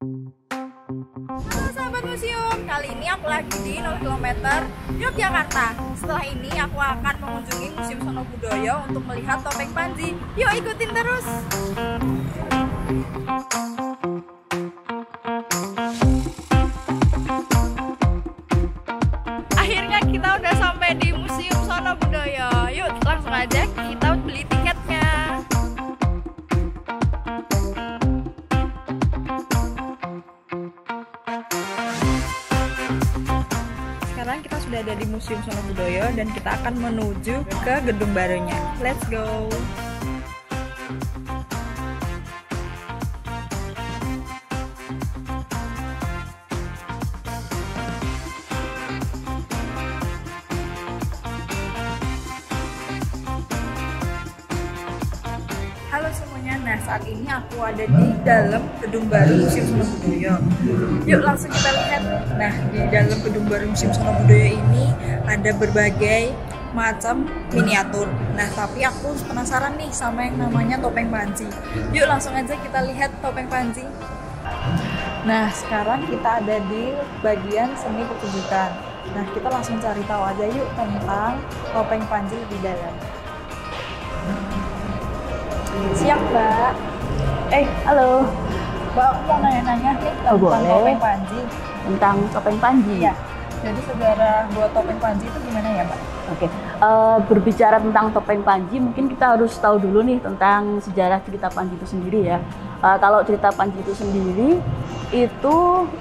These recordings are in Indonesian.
Halo sahabat museum, kali ini aku lagi di 0 km Yogyakarta. Setelah ini aku akan mengunjungi Museum Sono Budoyo untuk melihat topeng Panji. Yuk ikutin terus. Akhirnya kita udah sampai di Museum Sono Budoyo. Yuk langsung aja kita beli tiketnya. Sekarang kita sudah ada di Museum Sono Budoyo dan kita akan menuju ke gedung barunya. Let's go! Halo semuanya, nah saat ini aku ada di dalam gedung baru Museum Sono Budoyo. Yuk langsung kita lihat. Nah di dalam gedung baru Museum Sono Budoyo ini ada berbagai macam miniatur. Nah tapi aku penasaran nih sama yang namanya topeng Panji. Yuk langsung aja kita lihat topeng Panji. Nah sekarang kita ada di bagian seni pertunjukan. Nah kita langsung cari tahu aja yuk tentang topeng Panji di dalam. Siap Mbak. Halo. Mbak, aku mau nanya-nanya nih tentang topeng Panji. Tentang topeng Panji? Ya. Jadi sejarah buat topeng Panji itu gimana ya Mbak? Oke. Berbicara tentang topeng Panji, mungkin kita harus tahu dulu nih tentang sejarah cerita Panji itu sendiri ya. Kalau cerita Panji itu sendiri, itu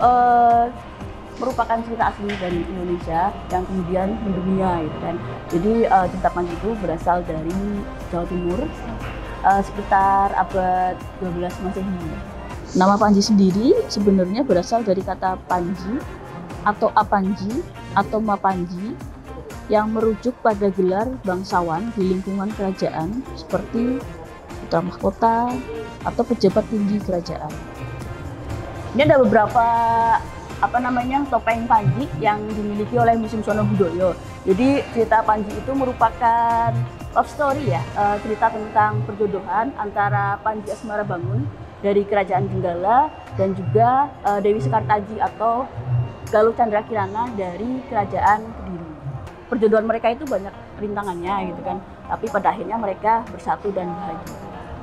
merupakan cerita asli dari Indonesia yang kemudian mendunia gitu kan. Jadi cerita Panji itu berasal dari Jawa Timur, sekitar abad 12 Masehi. Nama Panji sendiri sebenarnya berasal dari kata Panji atau Apanji atau Mapanji yang merujuk pada gelar bangsawan di lingkungan kerajaan seperti putra mahkota atau pejabat tinggi kerajaan. Ini ada beberapa topeng Panji yang dimiliki oleh Museum Sono Budoyo. Jadi cerita Panji itu merupakan love story ya, cerita tentang perjodohan antara Panji Asmarabangun dari Kerajaan Jenggala dan juga Dewi Sekartaji atau Galuh Chandra Kirana dari Kerajaan Kediri. Perjodohan mereka itu banyak rintangannya gitu kan, tapi pada akhirnya mereka bersatu dan bahagia.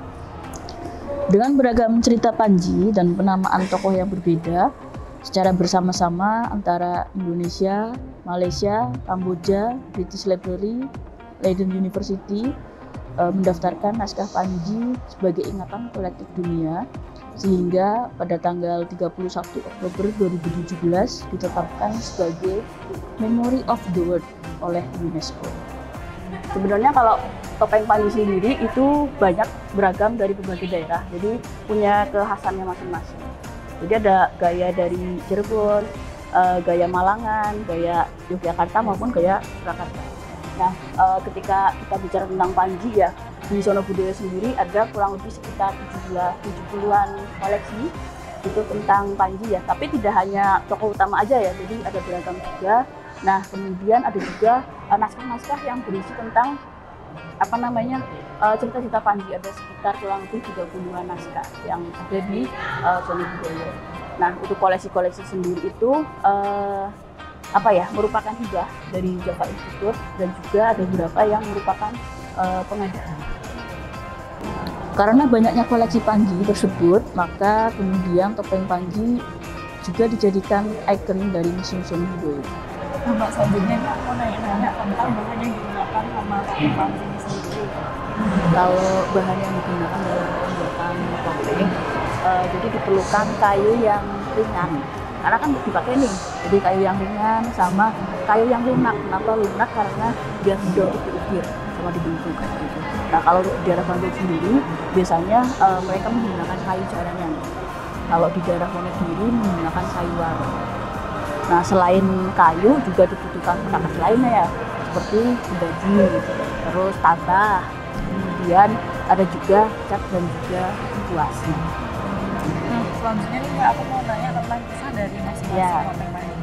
Dengan beragam cerita Panji dan penamaan tokoh yang berbeda secara bersama-sama antara Indonesia, Malaysia, Kamboja, British Library, Leiden University mendaftarkan naskah Panji sebagai ingatan kolektif dunia, sehingga pada tanggal 31 Oktober 2017 ditetapkan sebagai Memory of the World oleh UNESCO. Sebenarnya kalau topeng Panji sendiri itu banyak beragam dari berbagai daerah, jadi punya kekhasannya masing-masing. Jadi ada gaya dari Cirebon, gaya Malangan, gaya Yogyakarta maupun gaya Surakarta. Nah, ketika kita bicara tentang Panji ya, di Sono Budoyo sendiri ada kurang lebih sekitar 70-an koleksi itu tentang Panji ya. Tapi tidak hanya tokoh utama aja ya, jadi ada beragam juga. Nah, kemudian ada juga naskah-naskah yang berisi tentang cerita-cerita Panji. Ada sekitar kurang lebih 30-an naskah yang ada di Sono Budoyo. Nah, itu koleksi-koleksi sendiri itu merupakan hibah dari Java Institute dan juga ada beberapa yang merupakan pengadaan. Karena banyaknya koleksi Panji tersebut, maka kemudian topeng Panji juga dijadikan ikon dari Museum Sono Budoyo. Nah Mbak, selanjutnya aku mau nanya-nanya tentang bahan yang digunakan sama topeng Panji ini sendiri. Kalau bahan yang digunakan dalam pembuatan topeng, jadi diperlukan kayu yang ringan. Karena kan dipakai nih, jadi kayu yang ringan sama kayu yang lunak. Kenapa lunak? Karena biar mudah untuk diukir sama dibentuk kayak gitu. Nah kalau di daerah Bantul sendiri biasanya mereka menggunakan kayu jaranan. Kalau di daerah Wonogiri menggunakan kayu waro. Nah selain kayu juga dibutuhkan perangkat lainnya ya, seperti sebaji, terus tabah, kemudian ada juga cat dan juga kuasnya. Nah, selanjutnya nih Mbak, aku mau nanya tentang kisah dari masing-masing topeng Panji.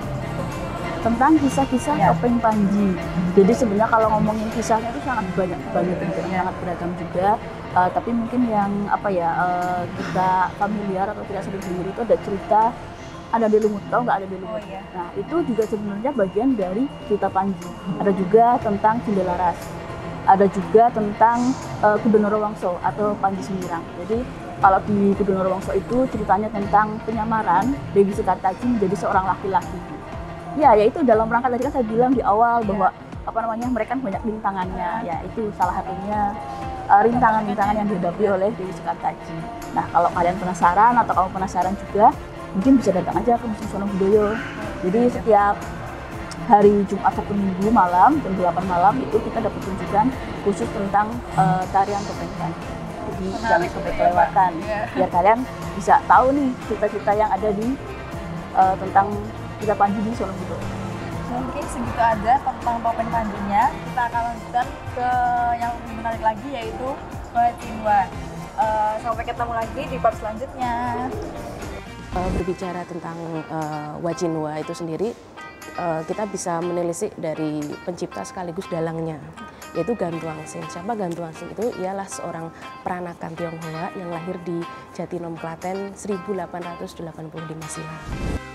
Tentang kisah-kisah topeng Panji. Jadi sebenarnya kalau ngomongin kisahnya itu sangat banyak banyak bentuknya sangat beragam juga. Tapi mungkin yang kita familiar atau tidak sering dengar itu ada cerita ada di lumut, tahu nggak ada di lumut? Oh, iya. Nah itu juga sebenarnya bagian dari cerita Panji. Ada juga tentang Jendela Ras, ada juga tentang Kudo Norowangso atau Panji Semirang. Jadi kalau di Kudo Norowangso itu ceritanya tentang penyamaran Dewi Sekartaji menjadi seorang laki-laki. Ya, yaitu dalam rangka tadi kan saya bilang di awal bahwa mereka kan banyak rintangannya. Ya itu salah satunya rintangan-rintangan yang dihadapi oleh Dewi Sekartaji. Nah kalau kalian penasaran atau kamu penasaran juga, mungkin bisa datang aja ke Museum Sono Budoyo. Jadi setiap hari Jumat Sabtu Minggu malam jam 8 malam itu kita dapat tunjukkan khusus tentang tarian topeng Panji. Jadi jangan sampai kelewatan. Biar kalian bisa tahu nih cerita-cerita yang ada di tentang cerita Panji di Sono Budoyo. Mungkin segitu aja tentang topeng Panjinya. Kita akan lanjutkan ke yang lebih menarik lagi, yaitu Wajinwa. Sampai ketemu lagi di part selanjutnya. Berbicara tentang Wajinwa itu sendiri, kita bisa menelisik dari pencipta sekaligus dalangnya, yaitu Gantuangsing. Siapa Gantuangsing itu? Ialah seorang peranakan Tionghoa yang lahir di Jatinom, Klaten 1885 silam.